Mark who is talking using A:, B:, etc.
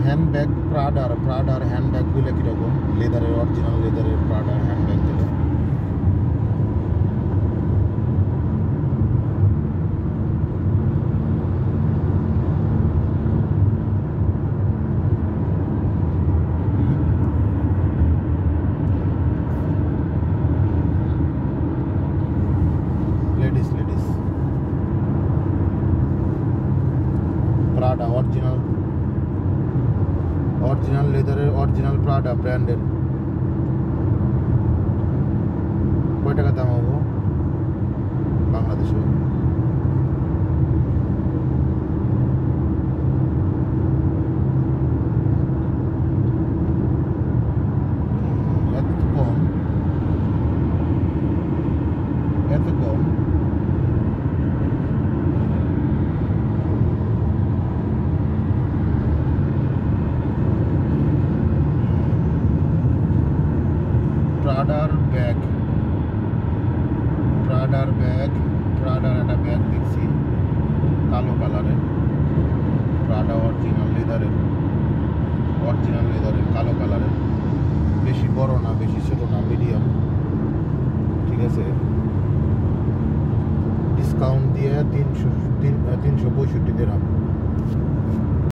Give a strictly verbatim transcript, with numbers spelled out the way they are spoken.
A: Handbag প্রাডার প্রাডার হ্যান্ডব্যাগগুলো কীরকম, লেদারের original লেদারের প্রাডার হ্যান্ডব্যাগগুলো। Ladies ladies Prada original original লেদারের অরিজিনাল প্রাডা ব্র্যান্ডের। কয় টাকা দাম হবো বাংলাদেশে? এত কম, এত কম। প্রাডার ব্যাগ প্রাডার ব্যাগ প্রাডার একটা ব্যাগ দেখছি কালো কালারের, প্রাডা অরিজিনাল লেদারের অরিজিনাল লেদারের কালো কালারের, বেশি বড় না বেশি ছোট না, মিডিয়াম, ঠিক আছে। ডিসকাউন্ট দিয়ে তিনশো তিন তিনশো পঁয়ষট্টি দিলাম।